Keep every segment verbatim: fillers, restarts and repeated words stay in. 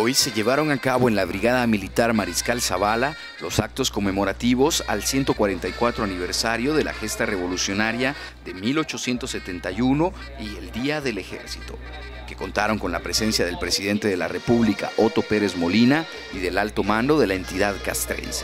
Hoy se llevaron a cabo en la Brigada Militar Mariscal Zavala los actos conmemorativos al ciento cuarenta y cuatro aniversario de la gesta revolucionaria de mil ochocientos setenta y uno y el Día del Ejército, que contaron con la presencia del presidente de la República, Otto Pérez Molina, y del alto mando de la entidad castrense.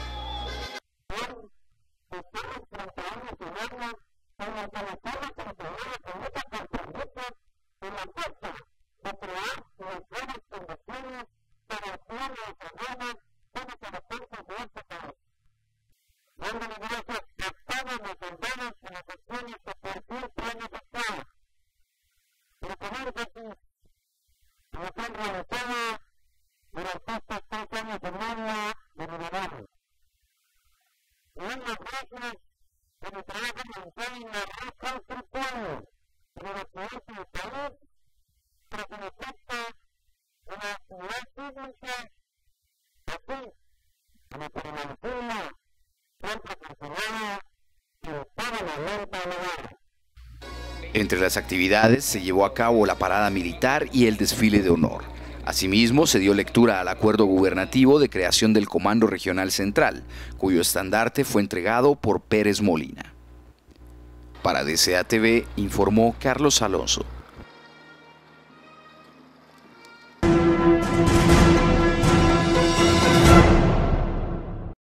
Entre las actividades se llevó a cabo la parada militar y el desfile de honor. Asimismo, se dio lectura al acuerdo gubernativo de creación del Comando Regional Central, cuyo estandarte fue entregado por Pérez Molina. Para D C A T V informó Carlos Alonso.